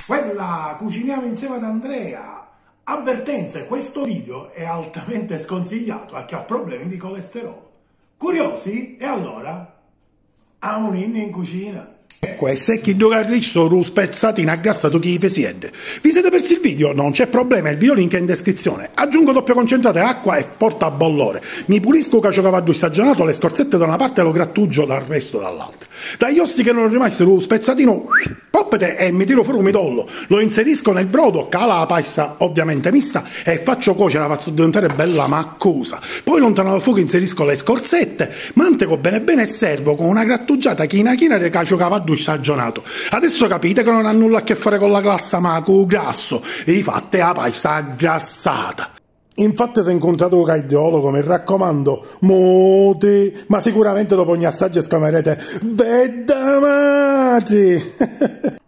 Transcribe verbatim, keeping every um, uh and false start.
Quella, cuciniamo insieme ad Andrea. Avvertenze, questo video è altamente sconsigliato a chi ha problemi di colesterolo. Curiosi? E allora? Amo un inno in cucina. Ecco, e se chi due carricci sono spezzati in aggassato chi vi siede. Vi siete persi il video? Non c'è problema, il video link è in descrizione. Aggiungo doppio concentrato e acqua e porta a bollore. Mi pulisco caciocavallo stagionato, le scorzette da una parte e lo grattugio dal resto dall'altra. Dagli ossi che non rimasero spezzatino, poppete e mi tiro fuori un midollo. Lo inserisco nel brodo, cala la pasta ovviamente mista e faccio cuocere, la faccio diventare bella maccosa. Poi lontano dal fuoco inserisco le scorzette, manteco bene bene e servo con una grattugiata china china di caciocavallo stagionato. Adesso capite che non ha nulla a che fare con la glassa ma con il grasso, e infatti la pasta aggrassata. Infatti se incontrato un cardiologo mi raccomando, moti, ma sicuramente dopo ogni assaggio esclamerete, bella madre!